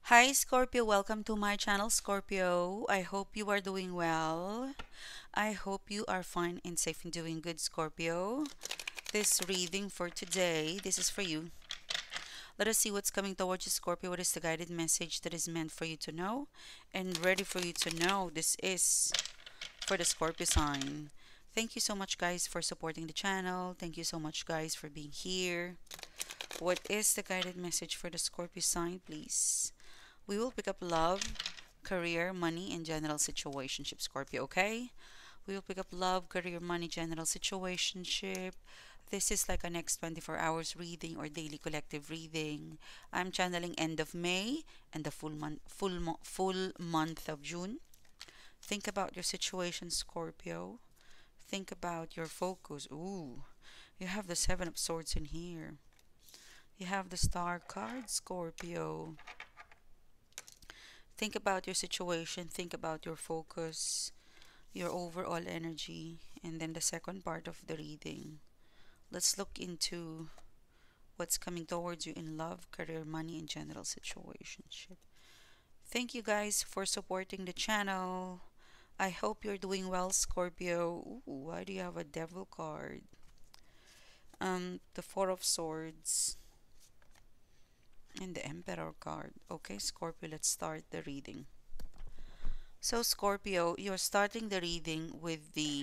Hi Scorpio, welcome to my channel Scorpio. I hope you are doing well. I hope you are fine and safe and doing good, Scorpio. This reading for today, this is for you. Let us see what's coming towards you, Scorpio. What is the guided message that is meant for you to know and ready for you to know? This is for the Scorpio sign. Thank you so much, guys, for supporting the channel. Thank you so much, guys, for being here. What is the guided message for the Scorpio sign, please? We will pick up love, career, money, and general situationship, Scorpio, okay? We will pick up love, career, money, general situationship. This is like a next 24 hours reading or daily collective reading. I'm channeling end of May and the full month of June. Think about your situation, Scorpio. Think about your focus. Ooh, you have the Seven of Swords in here. You have the Star card, Scorpio. Think about your situation, think about your focus, your overall energy, and then the second part of the reading. Let's look into what's coming towards you in love, career, money, and general situationship. Thank you guys for supporting the channel. I hope you're doing well, Scorpio. Ooh, why do you have a devil card? The Four of Swords and the Emperor card. Okay, Scorpio, let's start the reading. So, Scorpio, you're starting the reading with the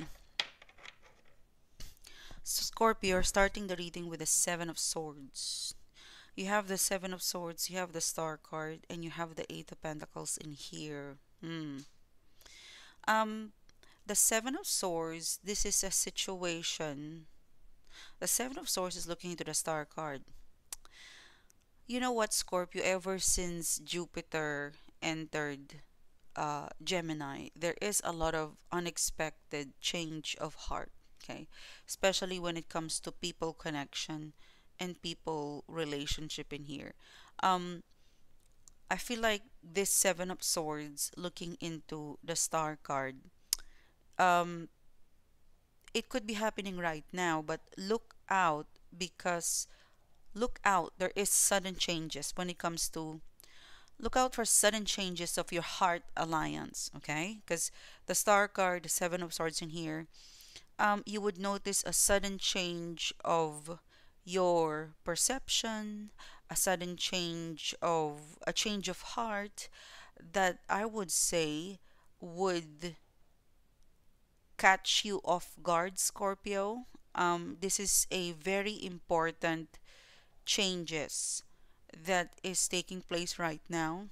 Scorpio, you're starting the reading with the Seven of Swords. You have the Seven of Swords, you have the Star card, and you have the Eight of Pentacles in here. Um, the Seven of Swords, this is a situation. The Seven of Swords is looking into the Star card. You know what, Scorpio, ever since Jupiter entered Gemini, there is a lot of unexpected change of heart, okay? Especially when it comes to people connection and people relationship in here. Um, I feel like this Seven of Swords looking into the Star card, um, it could be happening right now, but because look out, there is sudden changes when it comes to look out for sudden changes of your heart alliance, okay? Because the Star card, the Seven of Swords in here, you would notice a sudden change of your perception, a change of heart that I would say would catch you off guard, Scorpio. This is a very important changes that is taking place right now.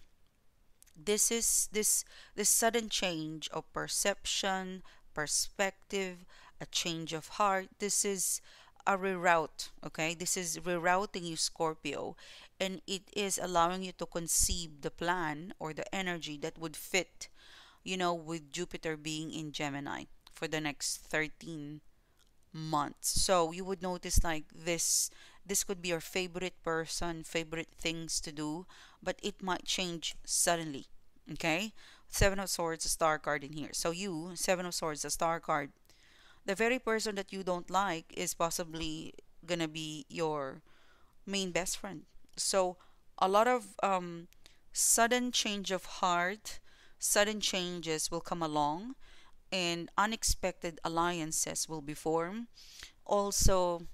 This sudden change of perception, perspective, a change of heart. This is a reroute, okay? This is rerouting you, Scorpio, and it is allowing you to conceive the plan or the energy that would fit, with Jupiter being in Gemini for the next 13 months. So you would notice like this could be your favorite person, favorite things to do, but it might change suddenly. Okay? Seven of Swords, a star card in here. So you, Seven of Swords, a star card. The very person that you don't like is possibly gonna be your main best friend. So a lot of sudden change of heart, sudden changes will come along, and unexpected alliances will be formed. Also,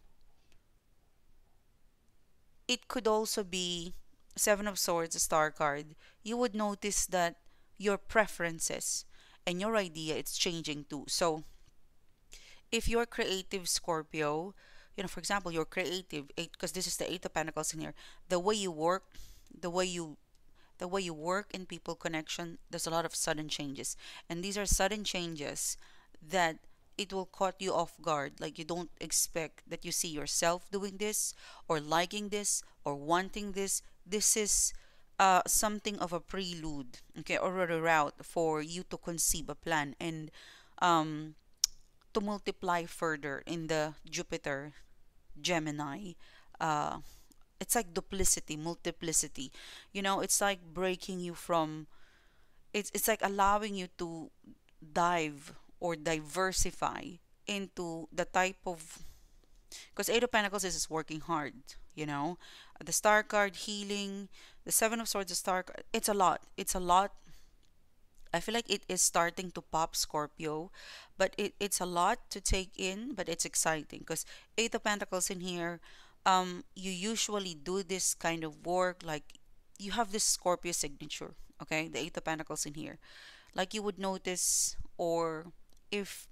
it could also be Seven of Swords, a star card. You would notice that your preferences and your idea it's changing too. So if you're creative, Scorpio, for example, you're creative because this is the Eight of Pentacles in here. The way you work, the way you the way you work in people connection, there's a lot of sudden changes. And these are sudden changes that it will caught you off guard. Like you don't expect that you see yourself doing this or liking this or wanting this. This is something of a prelude, okay, or a route for you to conceive a plan and um, to multiply further in the Jupiter Gemini. Uh, it's like duplicity, multiplicity. It's like breaking you from. It's like allowing you to dive or diversify into the type of because Eight of Pentacles is working hard. You know, The Star card, healing. The Seven of Swords, the Star card. It's a lot. It's a lot. I feel like it is starting to pop, Scorpio, but it's a lot to take in, but it's exciting because Eight of Pentacles in here, you usually do this kind of work, like you have this Scorpio signature, okay? The Eight of Pentacles in here. Like you would notice, or if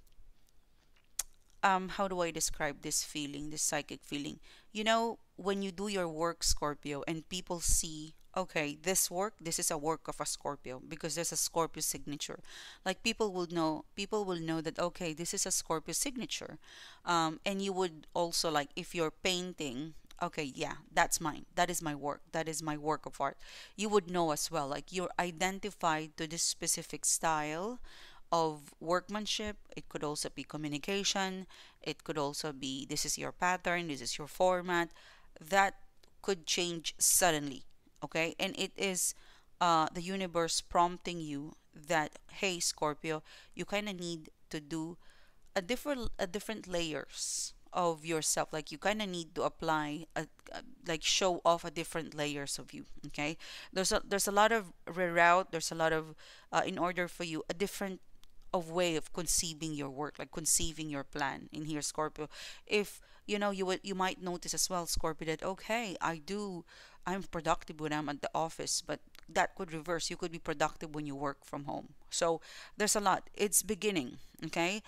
how do I describe this feeling, this psychic feeling? You know, when you do your work, Scorpio, and people see, okay, this work, this is a work of a Scorpio because there's a Scorpio signature. Like people will know that, okay, this is a Scorpio signature. And you would also like, if you're painting, okay, yeah, that's mine. That is my work. That is my work of art. You would know as well, like you're identified to this specific style of workmanship. It could also be communication. It could also be this is your pattern, this is your format. That could change suddenly, okay? And it is the universe prompting you that, hey, Scorpio, you kind of need to do a different layers of yourself. Like you kind of need to apply like show off a different layers of you, okay? There's a lot of reroute, there's a lot of in order for you a different of way of conceiving your work, like conceiving your plan in here, Scorpio. If you know, you might notice as well, Scorpio, that okay, I'm productive when I'm at the office, but that could reverse. You could be productive when you work from home. So there's a lot. It's beginning, okay?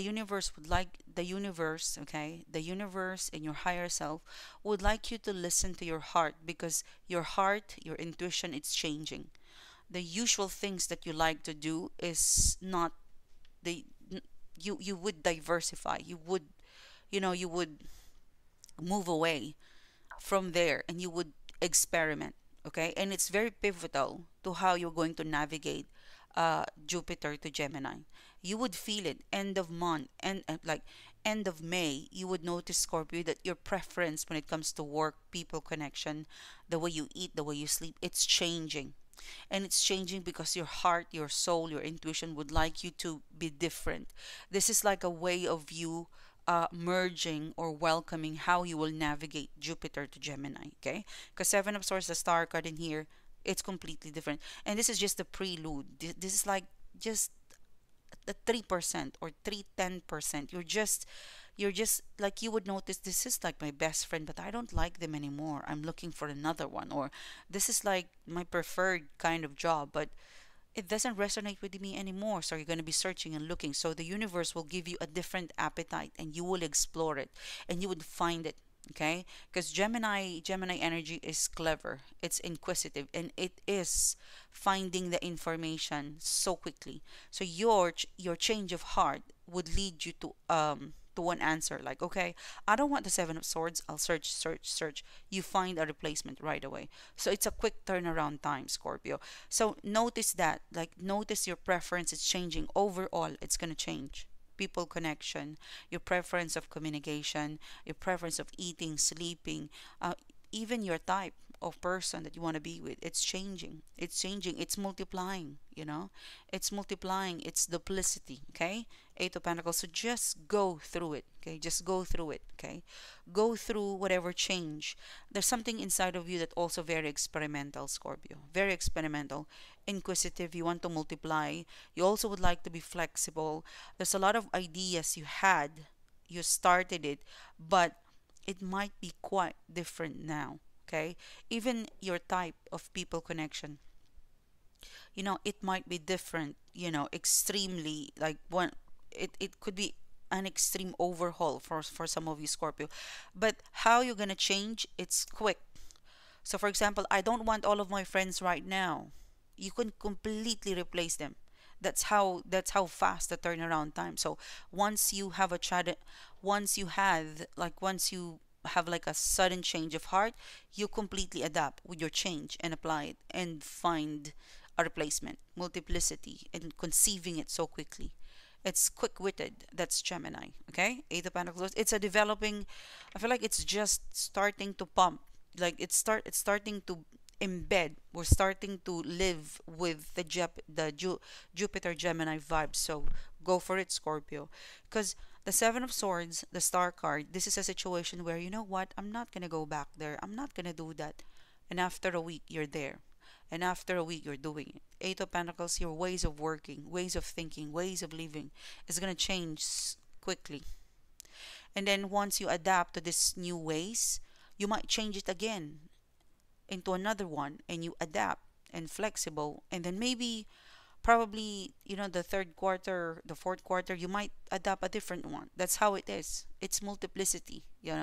The universe and your higher self would like you to listen to your heart because your heart, your intuition, it's changing. The usual things that you like to do is not the you would diversify, you would move away from there and you would experiment, okay? And it's very pivotal to how you're going to navigate Jupiter to Gemini. You would feel it end of month and like end of May, you would notice, Scorpio, that your preference when it comes to work, people connection, the way you eat, the way you sleep, it's changing. And it's changing because your heart, your soul, your intuition would like you to be different. This is like a way of you merging or welcoming how you will navigate Jupiter to Gemini, okay? Because Seven of Swords, the Star card in here, it's completely different. And this is just the prelude. This is like just the 3% or 310%. You're just like you would notice this is like my best friend, but I don't like them anymore. I'm looking for another one. Or this is like my preferred kind of job, but it doesn't resonate with me anymore. So you're going to be searching and looking. So the universe will give you a different appetite and you will explore it and you would find it. Okay? Because Gemini energy is clever. It's inquisitive and it is finding the information so quickly. So your change of heart would lead you to one answer, like, okay, I don't want the Seven of Swords. I'll search, search, search. You find a replacement right away. So it's a quick turnaround time, Scorpio. So notice that, like, notice your preference is changing. Overall, it's going to change. People connection, your preference of communication, your preference of eating, sleeping, even your type of person that you want to be with, it's changing. It's changing. It's multiplying, It's multiplying. It's duplicity, okay? Eight of Pentacles. So just go through it, okay? Just go through it, okay? Go through whatever change. There's something inside of you that also very experimental, Scorpio. Very experimental, inquisitive. You want to multiply. You also would like to be flexible. There's a lot of ideas you had. You started it, but it might be quite different now, okay? Even your type of people connection, it might be different, extremely, like one, it could be an extreme overhaul for some of you, Scorpio. But how you're gonna change, it's quick. So for example, I don't want all of my friends right now. You can completely replace them. That's how fast the turnaround time. So once you have a chat, once you have like a sudden change of heart, you completely adapt with your change and apply it and find a replacement, multiplicity, and conceiving it so quickly. It's quick-witted. That's Gemini. Okay, Eight of Pentacles. It's a developing. I feel like it's just starting to pump. Like it's starting to embed. We're starting to live with the Jupiter Gemini vibe. So go for it, Scorpio. Because The Seven of Swords, the Star card, this is a situation where, you know what, I'm not going to go back there. I'm not going to do that. And after a week, you're there. And after a week, you're doing it. Eight of Pentacles, your ways of working, ways of thinking, ways of living is going to change quickly. And then once you adapt to these new ways, you might change it again into another one and you adapt and flexible. And then maybe probably the third quarter, the fourth quarter, you might adopt a different one. That's how it is. It's multiplicity.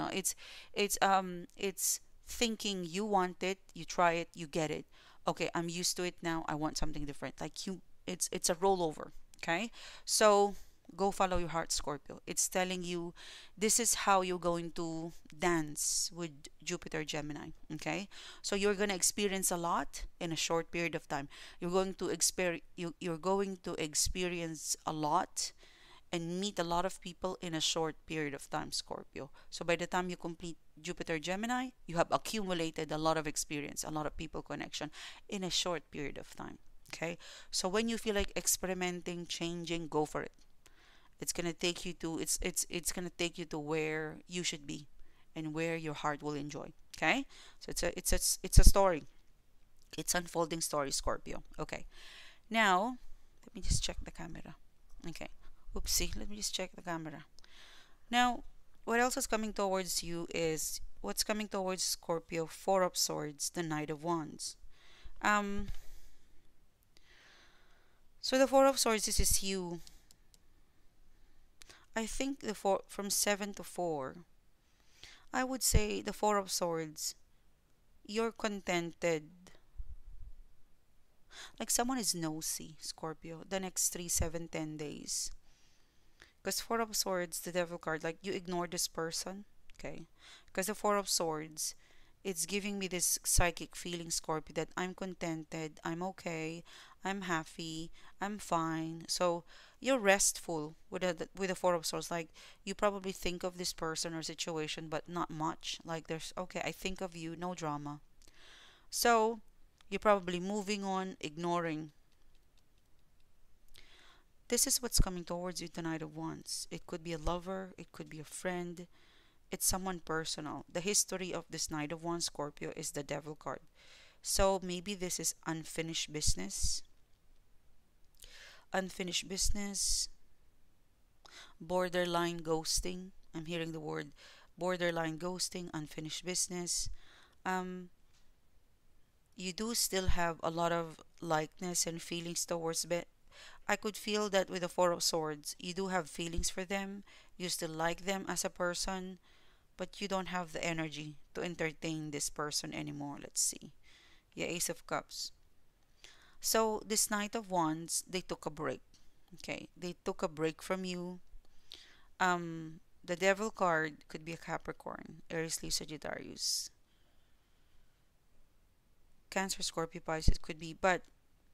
It's thinking you want it, you try it, you get it. Okay, I'm used to it now, I want something different. Like you, it's a rollover. Okay, so go follow your heart, Scorpio. It's telling you this is how you're going to dance with Jupiter Gemini. Okay, so you're going to experience a lot in a short period of time. You're going to experience a lot and meet a lot of people in a short period of time, Scorpio. So by the time you complete Jupiter Gemini, you have accumulated a lot of experience, a lot of people connection in a short period of time. Okay, so when you feel like experimenting, changing, go for it. It's gonna take you to where you should be and where your heart will enjoy. Okay, so it's a story. It's unfolding story, Scorpio. Okay, now let me just check the camera. Okay, oopsie, let me just check the camera. Now, what else is coming towards you is what's coming towards Scorpio? Four of Swords, the Knight of Wands. Um, so the Four of Swords, this is you. I think the four from 7 to 4. I would say the Four of Swords, you're contented. Like someone is nosy, Scorpio, the next 3, 7, 10 days. Because Four of Swords, the Devil card, like you ignore this person. Okay. Because the Four of Swords, it's giving me this psychic feeling, Scorpio, that I'm contented, I'm okay, I'm happy, I'm fine. So you're restful with the Four of Swords. Like you probably think of this person or situation, but not much. Like there's okay, I think of you, no drama. So you're probably moving on, ignoring. This is what's coming towards you, the Knight of Wands. It could be a lover, it could be a friend, it's someone personal. The history of this Knight of Wands, Scorpio, is the Devil card. So maybe this is unfinished business. Unfinished business, borderline ghosting. I'm hearing the word borderline ghosting, unfinished business. Um, you do still have a lot of likeness and feelings towards I could feel that with the Four of Swords, you do have feelings for them. You still like them as a person, but you don't have the energy to entertain this person anymore. Let's see. Yeah, Ace of Cups. So, this Knight of Wands, they took a break. Okay, they took a break from you. The Devil card could be a Capricorn, Aries, Leo, Sagittarius, Cancer, Scorpio, Pisces could be, but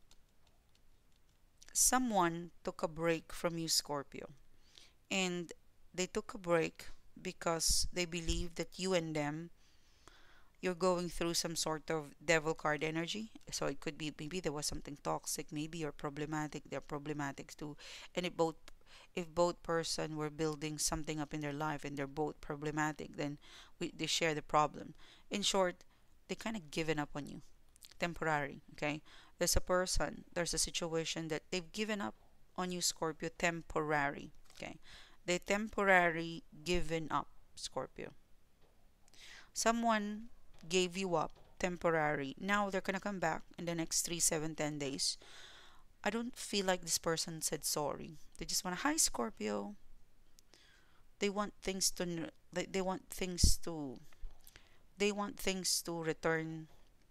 someone took a break from you, Scorpio. And they took a break because they believe that you and them, you're going through some sort of devil card energy. So it could be maybe there was something toxic, maybe you're problematic, they're problematic too. And if both person were building something up in their life and they're both problematic, then they share the problem. In short, they kind of given up on you. Temporary, okay? There's a situation that they've given up on you, Scorpio, temporary, okay? They temporary given up, Scorpio. Someone gave you up temporary. Now they're gonna come back in the next 3, 7, 10 days. I don't feel like this person said sorry. They just want, hi, Scorpio. They want things to they want things to return.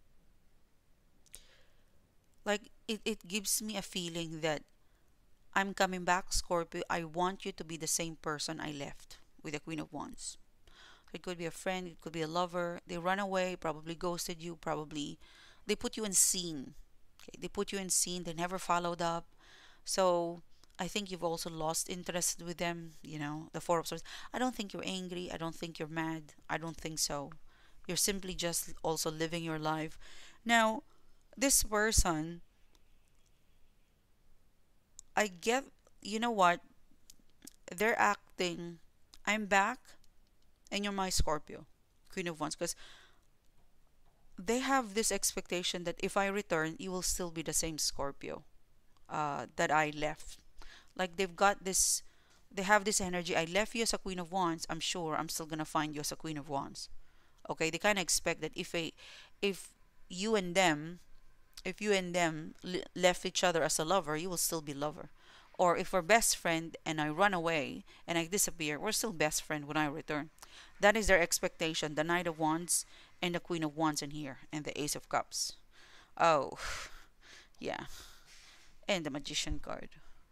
Like it gives me a feeling that I'm coming back, Scorpio. I want you to be the same person I left with the Queen of Wands. It could be a friend, it could be a lover. They run away, probably ghosted you, probably they put you in scene. Okay, they put you in scene, they never followed up. So I think you've also lost interest with them, the Four of Swords. I don't think you're angry, I don't think you're mad. I don't think so. You're simply just also living your life. Now, this person, I get, you know what? They're expecting I'm back and you're my Scorpio, Queen of Wands, because they have this expectation that if I return, you will still be the same Scorpio that I left. Like they have this energy. I left you as a Queen of Wands. I'm sure I'm still gonna find you as a Queen of Wands. Okay, they kind of expect that if you and them, if you and them left each other as a lover, you will still be lover. Or if we're best friend and I run away and I disappear, we're still best friend when I return. That is their expectation. The Knight of Wands and the Queen of Wands in here, and the Ace of Cups. Oh, yeah, and the Magician card.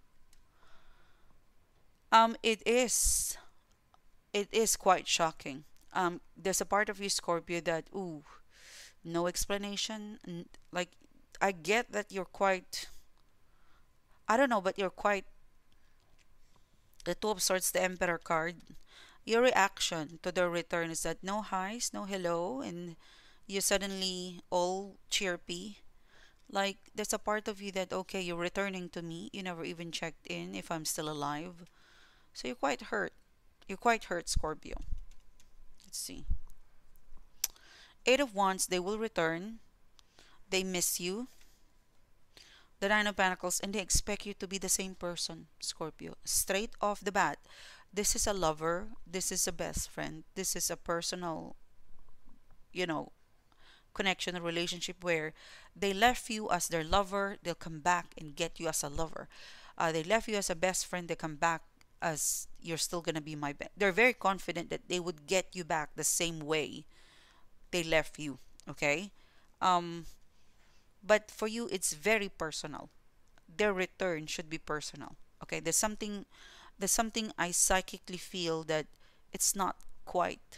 It is. It is quite shocking. There's a part of you, Scorpio, that ooh, no explanation. Like, I get that you're quite. I don't know, but you're quite. The Two of Swords, the Emperor card. Your reaction to their return is that no highs, no hello, and you suddenly all chirpy. Like, there's a part of you that okay, you're returning to me. You never even checked in if I'm still alive. So you're quite hurt. You're quite hurt, Scorpio. Let's see. Eight of Wands, they will return. They miss you. The Nine of Pentacles, and they expect you to be the same person, Scorpio. Straight off the bat, this is a lover. This is a best friend. This is a personal, you know, connection or relationship where they left you as their lover. They'll come back and get you as a lover. They left you as a best friend. They come back as you're still gonna be my best. They're very confident that they would get you back the same way they left you. Okay. Um, but for you, it's very personal. Their return should be personal. Okay. There's something I psychically feel that it's not quite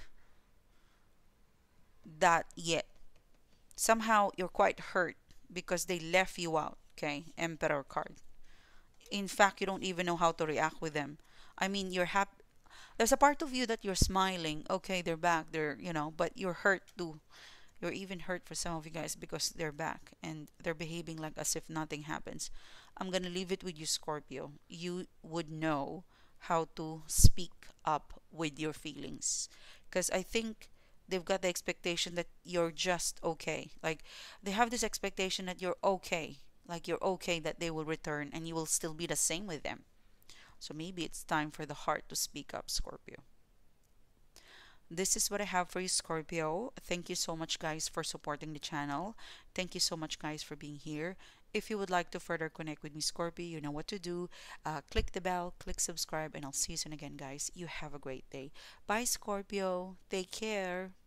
that yet. Somehow you're quite hurt because they left you out. Okay. Emperor card. In fact, you don't even know how to react with them. I mean, you're happy. There's a part of you that you're smiling. Okay, they're back. But you're hurt too. You're even hurt for some of you guys because they're back and they're behaving like as if nothing happens. I'm gonna leave it with you, Scorpio. You would know how to speak up with your feelings. Because I think they've got the expectation that you're just okay. Like, they have this expectation that you're okay. Like, you're okay that they will return and you will still be the same with them. So maybe it's time for the heart to speak up, Scorpio. This is what I have for you, Scorpio. Thank you so much, guys, for supporting the channel. Thank you so much, guys, for being here. If you would like to further connect with me, Scorpio, you know what to do. Click the bell, click subscribe, and I'll see you soon again, guys. You have a great day. Bye, Scorpio. Take care.